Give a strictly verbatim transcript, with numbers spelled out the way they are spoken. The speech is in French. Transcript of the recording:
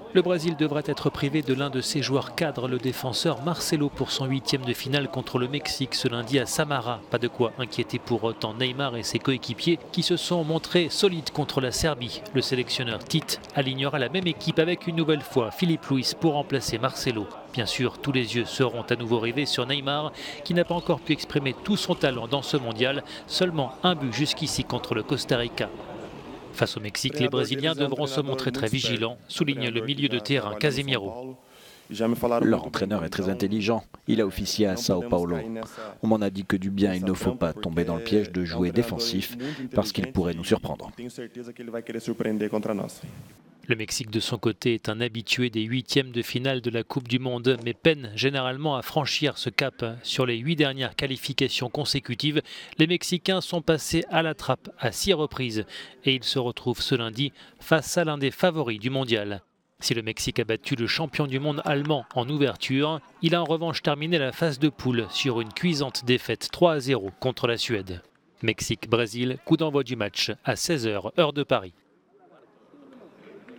Le Brésil devrait être privé de l'un de ses joueurs cadres, le défenseur Marcelo, pour son huitième de finale contre le Mexique ce lundi à Samara. Pas de quoi inquiéter pour autant Neymar et ses coéquipiers qui se sont montrés solides contre la Serbie. Le sélectionneur Tite alignera la même équipe avec une nouvelle fois Philippe Luis pour remplacer Marcelo. Bien sûr, tous les yeux seront à nouveau rivés sur Neymar qui n'a pas encore pu exprimer tout son talent dans ce mondial. Seulement un but jusqu'ici contre le Costa Rica. Face au Mexique, les Brésiliens devront se montrer très vigilants, souligne le milieu de terrain Casemiro. Leur entraîneur est très intelligent. Il a officié à Sao Paulo. On m'en a dit que du bien, il ne faut pas tomber dans le piège de jouer défensif parce qu'il pourrait nous surprendre. Le Mexique, de son côté, est un habitué des huitièmes de finale de la Coupe du Monde, mais peine généralement à franchir ce cap. Sur les huit dernières qualifications consécutives, les Mexicains sont passés à la trappe à six reprises et ils se retrouvent ce lundi face à l'un des favoris du mondial. Si le Mexique a battu le champion du monde allemand en ouverture, il a en revanche terminé la phase de poule sur une cuisante défaite trois à zéro contre la Suède. Mexique-Brésil, coup d'envoi du match à seize heures, heure de Paris.